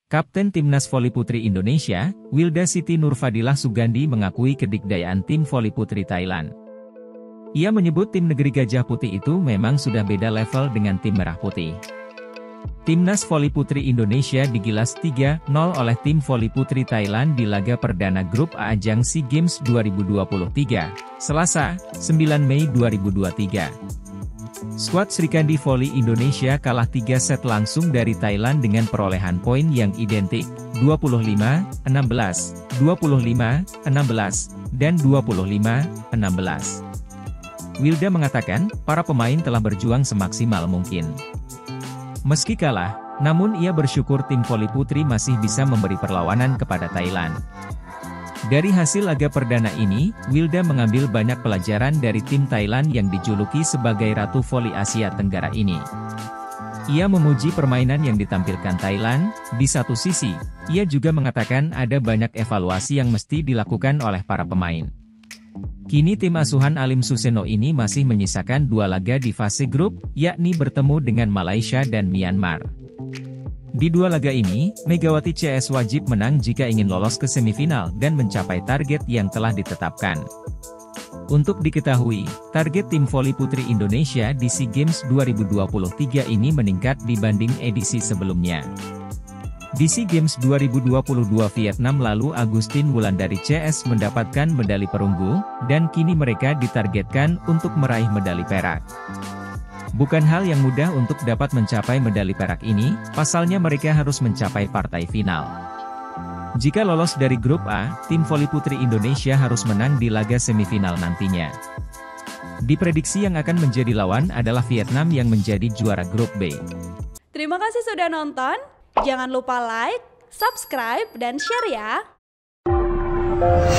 Kapten Timnas Voli Putri Indonesia, Wilda Siti Nurfadilah Sugandi mengakui kedikdayaan tim voli putri Thailand. Ia menyebut tim negeri Gajah Putih itu memang sudah beda level dengan tim Merah Putih. Timnas Voli Putri Indonesia digilas 3-0 oleh tim voli putri Thailand di laga perdana grup A ajang SEA Games 2023, Selasa, 9 Mei 2023. Skuad Srikandi Voli Indonesia kalah 3 set langsung dari Thailand dengan perolehan poin yang identik, 25-16, 25-16, dan 25-16. Wilda mengatakan, para pemain telah berjuang semaksimal mungkin. Meski kalah, namun ia bersyukur tim voli putri masih bisa memberi perlawanan kepada Thailand. Dari hasil laga perdana ini, Wilda mengambil banyak pelajaran dari tim Thailand yang dijuluki sebagai Ratu Voli Asia Tenggara ini. Ia memuji permainan yang ditampilkan Thailand. Di satu sisi, ia juga mengatakan ada banyak evaluasi yang mesti dilakukan oleh para pemain. Kini tim asuhan Alim Suseno ini masih menyisakan 2 laga di fase grup, yakni bertemu dengan Malaysia dan Myanmar. Di 2 laga ini, Megawati CS wajib menang jika ingin lolos ke semifinal dan mencapai target yang telah ditetapkan. Untuk diketahui, target tim voli putri Indonesia di SEA Games 2023 ini meningkat dibanding edisi sebelumnya. Di SEA Games 2022 Vietnam lalu Agustin Wulandari CS mendapatkan medali perunggu, dan kini mereka ditargetkan untuk meraih medali perak. Bukan hal yang mudah untuk dapat mencapai medali perak ini, pasalnya mereka harus mencapai partai final. Jika lolos dari grup A, tim voli putri Indonesia harus menang di laga semifinal nantinya. Diprediksi yang akan menjadi lawan adalah Vietnam yang menjadi juara grup B. Terima kasih sudah nonton, jangan lupa like, subscribe, dan share ya!